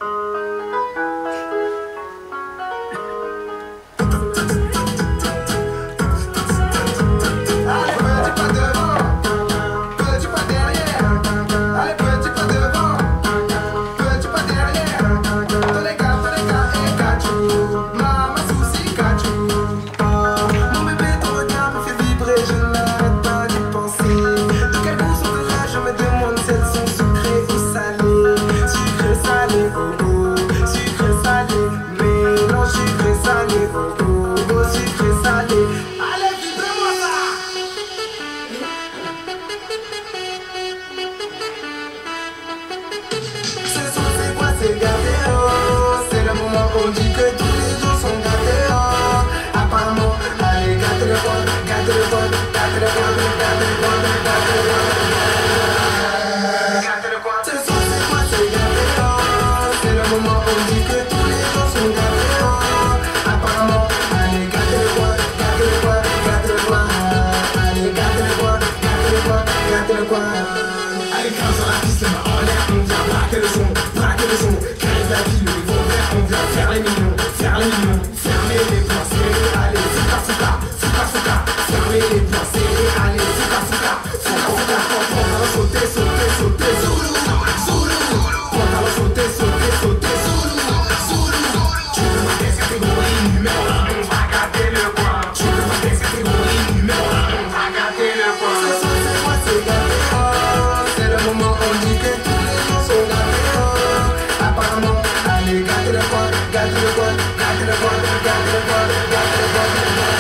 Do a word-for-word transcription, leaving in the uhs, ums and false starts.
C'est le moment où on dit que tous les jours sont gâtés. Oh, apparemment, allez, gâtez le poil, gâtez le poil, gâtez le poil, gâtez le poil, gâtez le poil, gâtez le poil. Ce soir c'est quoi, c'est gâté. Oh, c'est le moment où on dit que tous les jours sont gâtés. Oh, apparemment, allez, gâtez le poil, gâtez le poil, gâtez le poil. Allez, gâtez le poil, gâtez le poil, gâtez le poil. Allez, grimpe sur la piste, les mains en l'air, on vient braquer le son, braquer le son. La vie, le niveau vert, on vient faire les millions, faire les millions, fermer les poings serrés, allez, fouca, fouca, fouca, fouca, fermer les poings serrés, allez, fouca, fouca, fouca, fouca, pantalon sauter, sauter, sauter, zoulou, zoulou, pantalon sauter, sauter, sauter, zoulou, zoulou, tu veux ma caisse catégorie numéro un, on va gâter le coin, tu veux ma caisse catégorie numéro un, on va gâter le coin, ce soir c'est moi, c'est gâté, oh, c'est le moment où on dit que tous les gens sont gâtés, oh, apparemment. Gâtez le poil, gâtez le poil, gâtez le poil, gâtez le poil, gâtez le poil.